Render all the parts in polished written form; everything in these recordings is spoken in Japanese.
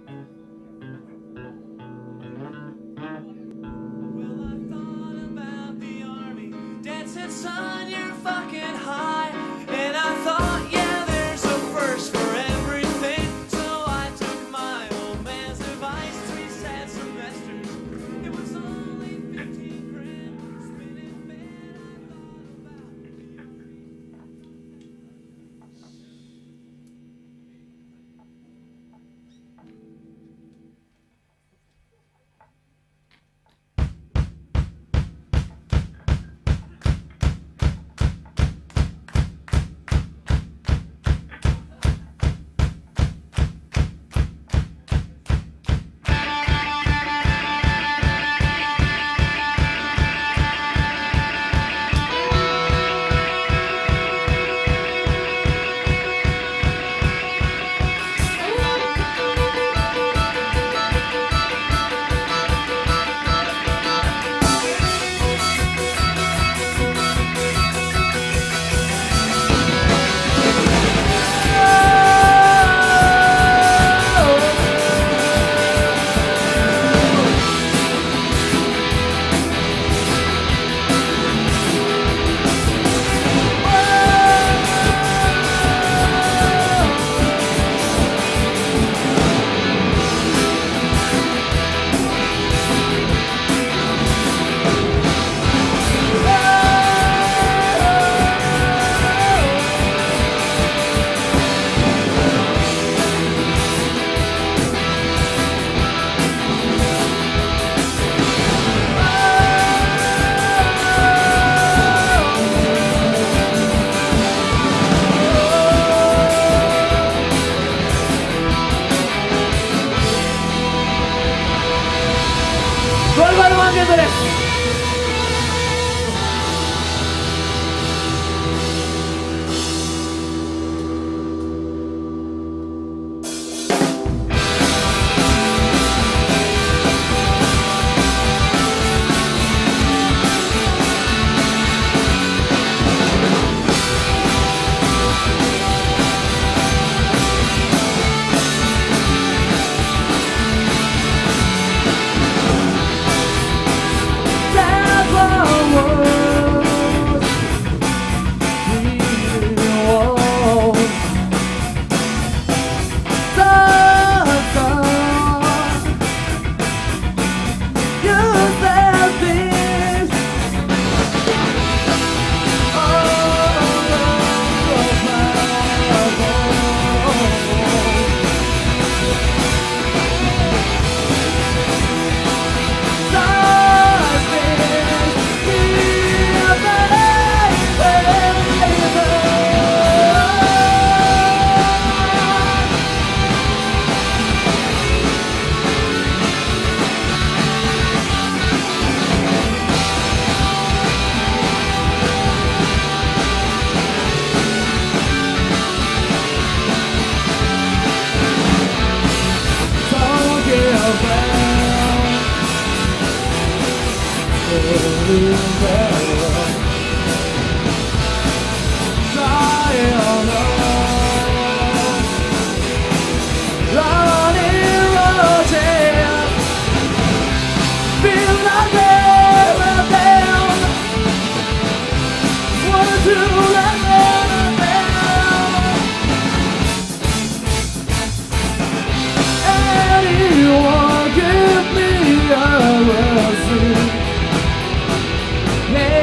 Anyone give me a receipt?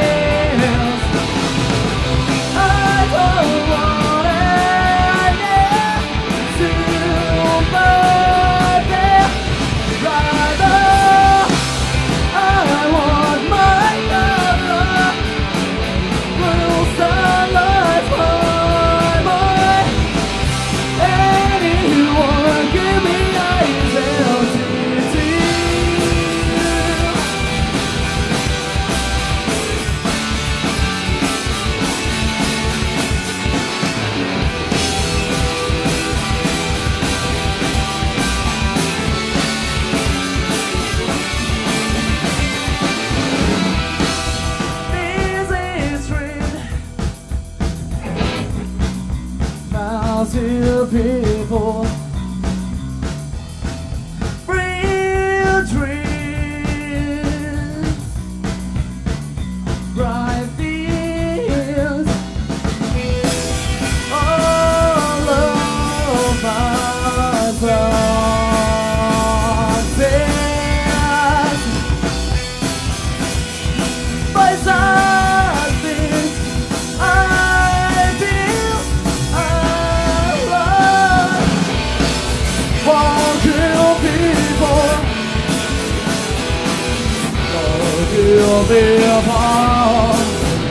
be apart.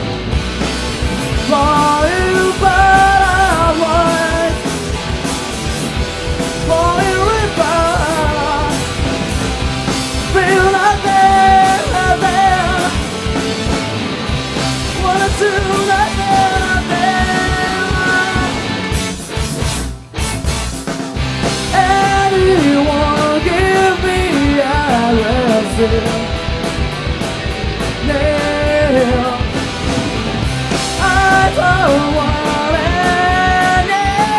For you, but I wait. For you, revive. Feel like there. Wanna do like there. Anyone give me a lesson? I don't want any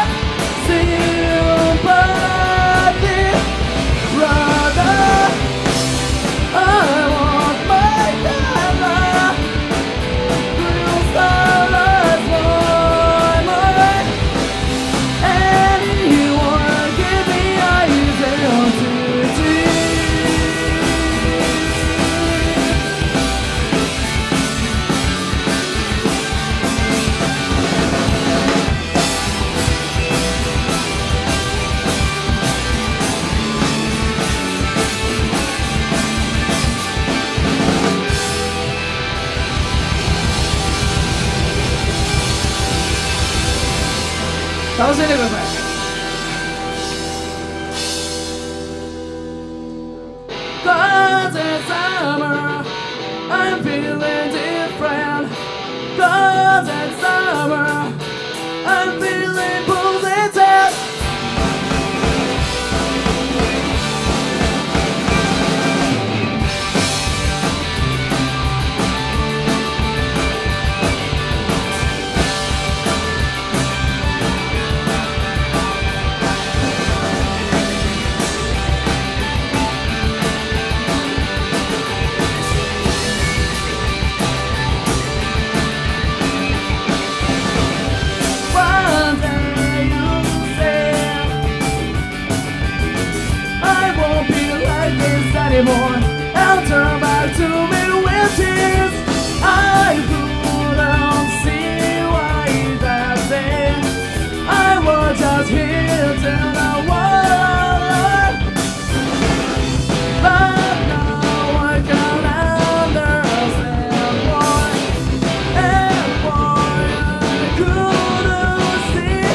sympathy, brother. I want my color. Real starlight for mine. Anyone give me a identity? That was it, everybody. Cause it's summer, I'm feeling different. Cause it's summer, I'm feeling positive. Anymore, I'll turn back to me with tears. I couldn't see why that day I was just here till I was, but now I can understand why. And why I couldn't see.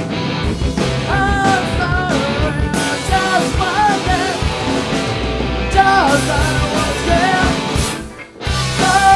I'm sorry, just one day. Cause I was there.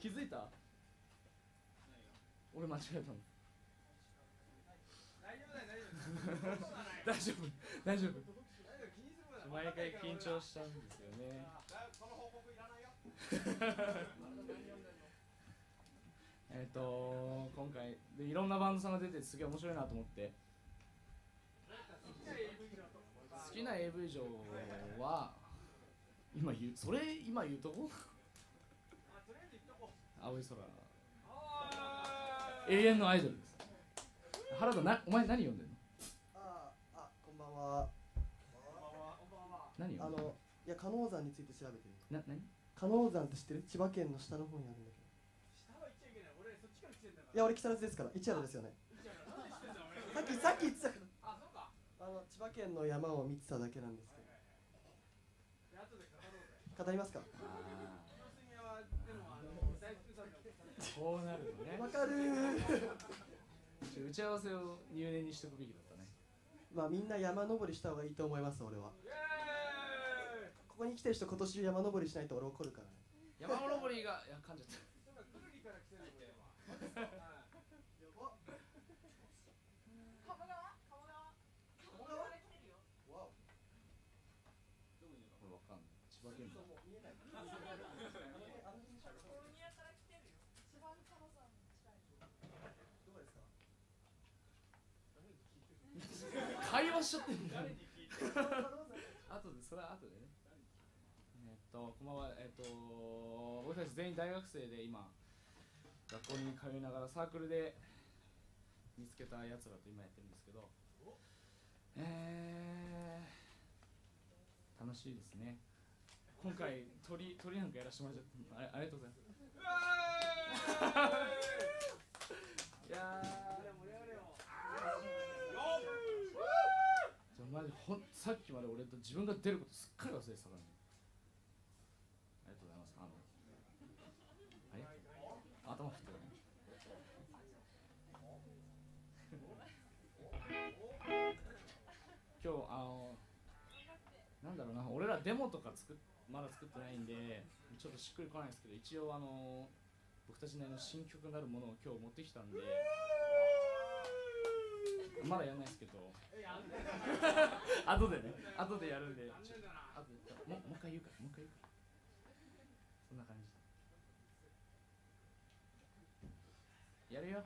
気づいた？俺間違えたの。大丈夫大丈夫。毎回緊張したんですよね。今回でいろんなバンドさんが出てすげえ面白いなと思って。好きな AV 女は今言うとこ青い空、永遠のアイドルです。原田お前何読んでんの？ こんばんは。 何読んでんの？ いや、加納山について調べてる。 何？ 加納山って知ってる？千葉県の下の方にあるんだけど。下は行っちゃいけない。俺そっちから来てんだから。いや、俺木更津ですから。市原ですよね。さっき言ってたから。あ、そうか。千葉県の山を見てただけなんですけど。語りますか？ こうなるのね。 わかる打ち合わせを入念にしておくべきだったね。 まあみんな山登りした方がいいと思います。俺はここに来てる人今年山登りしないと俺怒るからね。 山登りが、いや、噛んじゃった。千葉県だ。会話しちゃってんだよ。後で、それは後でね。こんばんは。僕たち全員大学生で今学校に通いながらサークルで見つけたやつらと今やってるんですけど、楽しいですね。今回鳥なんかやらせてもらっちゃってありがとうございます。いやマジさっきまで俺と自分が出ることすっかり忘れてたからね。ありがとうございます。あれ頭振ってるね。今日なんだろうな、俺らデモとかまだ作ってないんでちょっとしっくりこないんですけど、一応僕たちなりの新曲になるものを今日持ってきたんで、まだやんないですけど後でやるんで、もう一回言うから、そんな感じやるよ。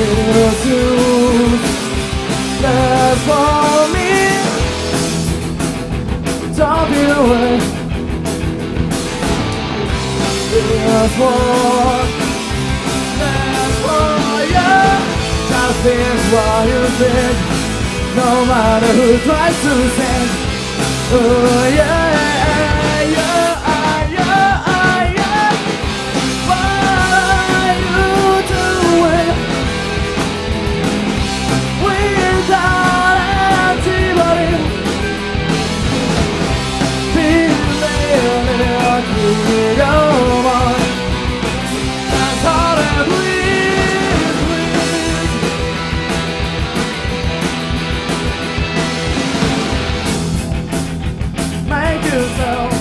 little soon. That's for me. Don't be away. That's for you. Just think what you think. No matter who tries to sing. Oh yeah, yeah, yeah, yeah. What are you doing without antibody? Feeling like you don't want. That's all that bleeds. Make yourself.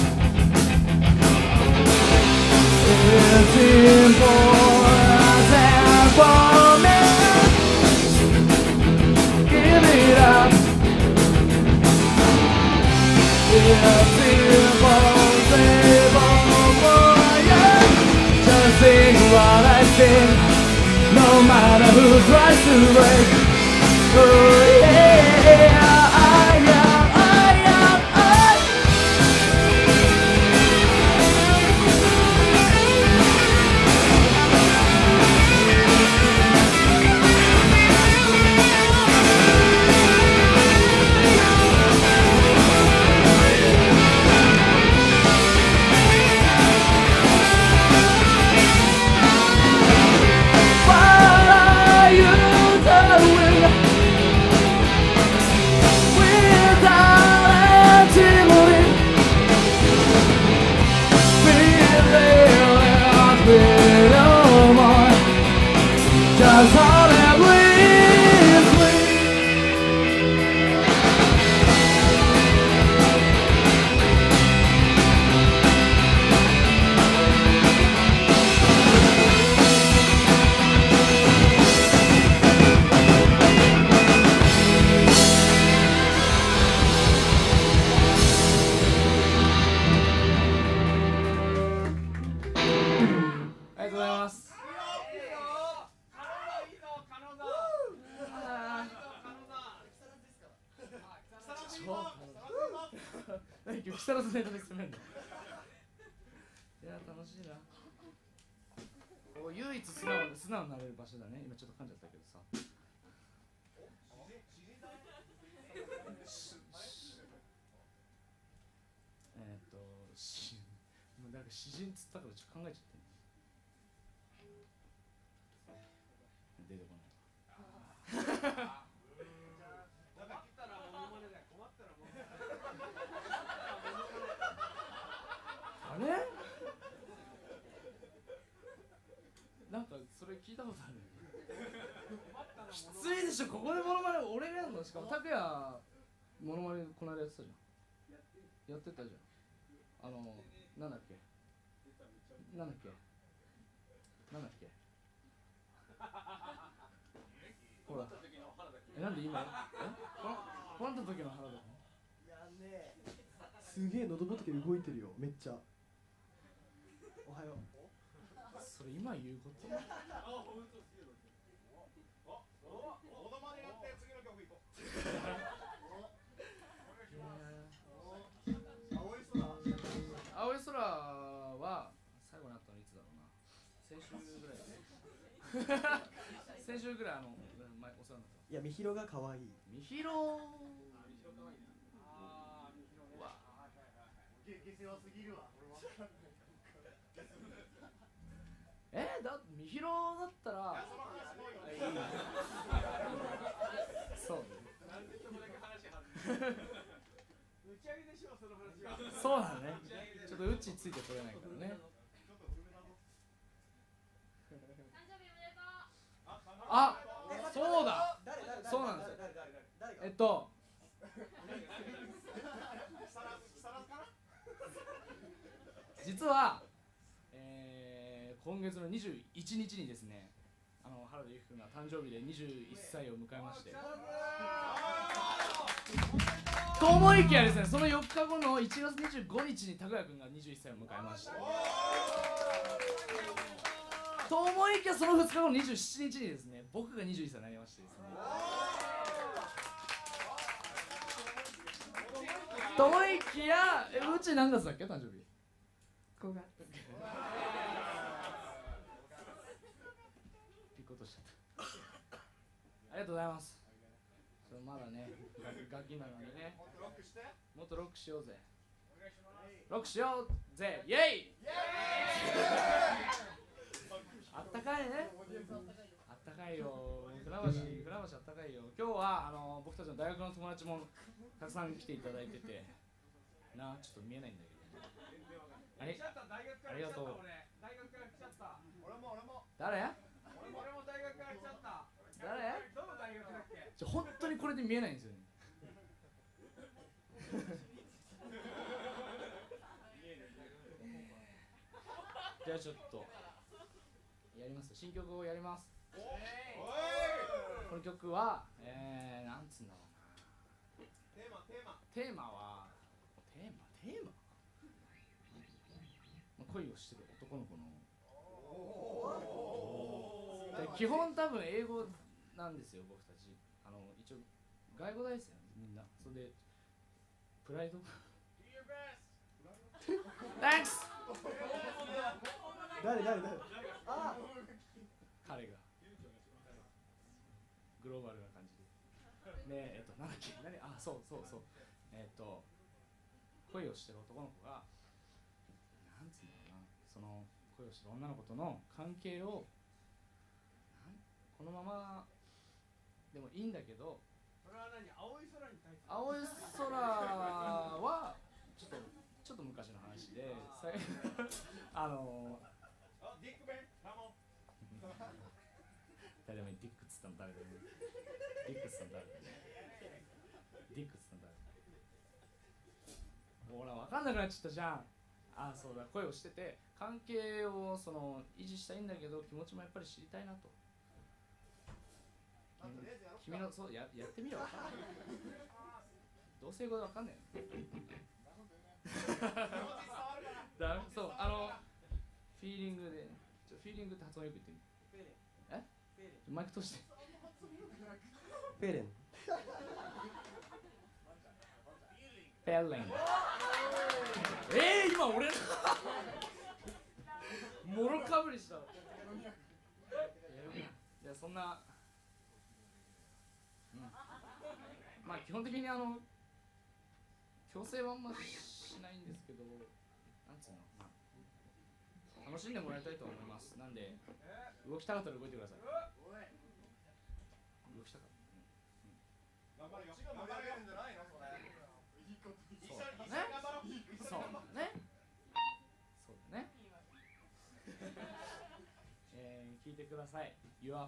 It's important for me. Give it up. It's impossible for you. Just sing what I sing, no matter who tries to break. Oh yeah, I am. Just all that bleeds,ありがとうございます。何今日木更津ネタで攻めんの？いや楽しいな。こう唯一素直になれる場所だね。今ちょっと噛んじゃったけどさ。もうなんか詩人つったからちょっと考えちゃってん。出てこない。あれ？なんかそれ聞いたことある。きついでしょ、ここでモノマネ俺がやるの。しかも拓也モノマネこの間やってたじゃん。やってたじゃん。なんだっけほら。なんで今？この時の腹だ。 やんねえ。すげえ喉仏動いてるよ、めっちゃ。おはよう。 それ今言うこと？ モノマネやって次の曲行こう。 青い空は最後に会ったのいつだろうな。先週ぐらいね。先週ぐらい前お世話になった。 いや、みひろが可愛い。 みひろ。 下世話すぎるわ。 みひろだったら。そう。そうだね。ちょっとうちついてこれないからね。あ、そうだ。そうなんですよ。実は、今月の21日にですね、原田由紀君が誕生日で21歳を迎えまして。と思いきやですね、その4日後の1月25日に拓也君が21歳を迎えました。 と思いきやその2日後の27日にですね、僕が21歳になりましてですね、と思いきや、うち何月だっけ誕生日？5月。ピコとしちゃった。ありがとうございます。それまだね、ガキなのにね、もっとロックしようぜ。ロックしようぜ、イェイ！あったかいね。あったかいよ。船橋あったかいよ。今日は僕たちの大学の友達もたくさん来ていただいてて、なあ、ちょっと見えないんだけど。ありがとう。 大学から来ちゃった。俺も誰？ 俺も大学から来ちゃった。 誰？ どの大学だっけ？ 本当にこれで見えないんですよね。じゃあちょっとやります。新曲をやります。この曲はなんつうんだろうな。テーマは恋をしてる男の子の。基本多分英語なんですよ、僕たち。一応外語大ですよね、みんな。それでプライドThanks! 誰あ彼がグローバルな感じでね、なんだっけ、そう恋をしてる男の子がなんつうんだろうな、その恋をしてる女の子との関係をこのままでもいいんだけど、 それは何？青い空に対する。 青い空はちょっと昔の話で、 ディックベン、カモン。 誰もディックっつったの誰だよ。ディックっつったの誰だよ。ディックっつったの誰だよ。ほら、分かんなくなっちゃったじゃん。あ、そうだ、恋をしてて関係を維持したいんだけど、気持ちもやっぱり知りたいなと。君のそう やってみよう。どうせ英語で分かんないよ。そう、フィーリングで、フィーリングって発音よく言ってみる。マイク通して。 フェレン。 フェレン。今俺もろかぶりした。いや、そんな、まあ基本的に強制はあんましないんですけど、なんつうの、楽しんでもらいたいと思います。なんで動きたかったら動いてください。動きたかった。 頑張るよ。頑張るんじゃないのそれ。 そうね。聞いてください。Your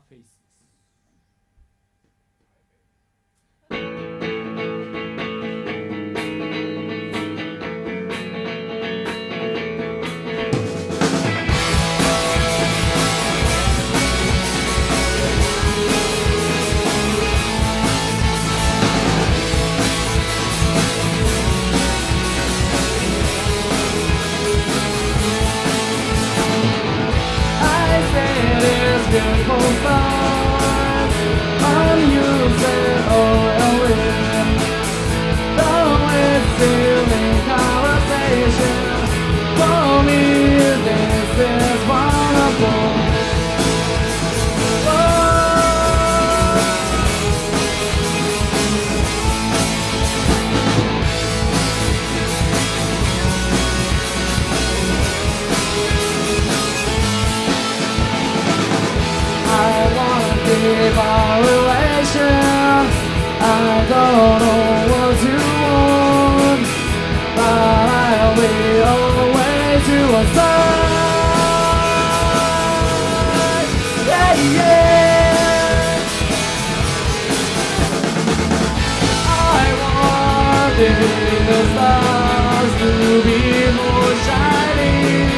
Faces。Beautiful fun, unused oil in. Though it's stealing conversation, for me this is wonderful. Keep our relation. I don't know what you want, but I'll be always to your side. Yeah, yeah. I want the stars to be more shining,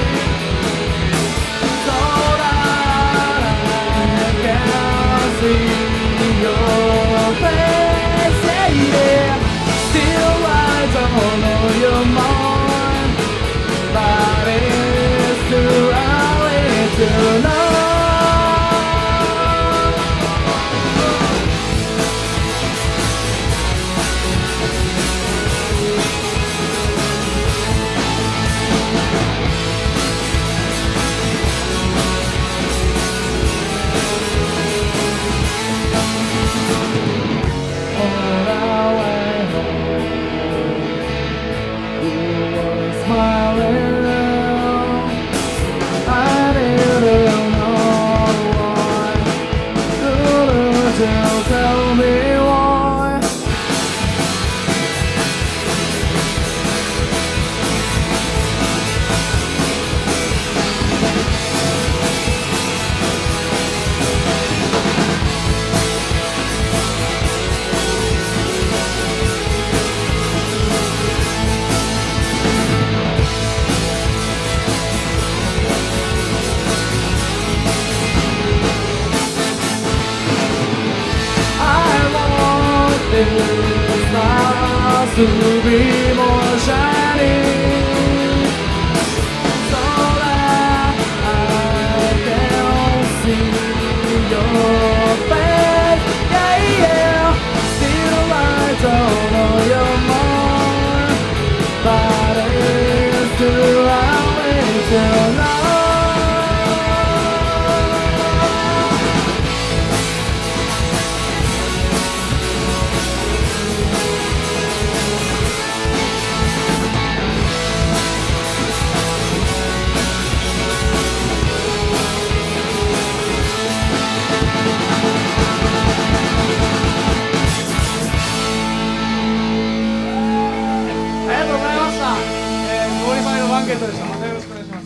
so that I can see your face, yeah, yeah. Still I don't know your mind, but it's too early to know. still tell me why. To be more shining, so that I can see your face. Yeah, yeah. Still I don't know your mind, but it's too early till now.アンケートでした。またよろしくお願いします。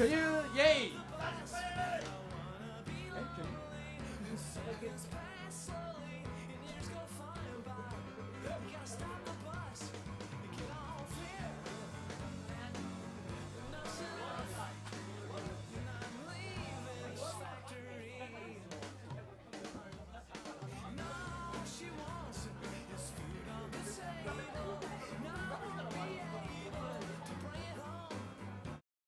巨乳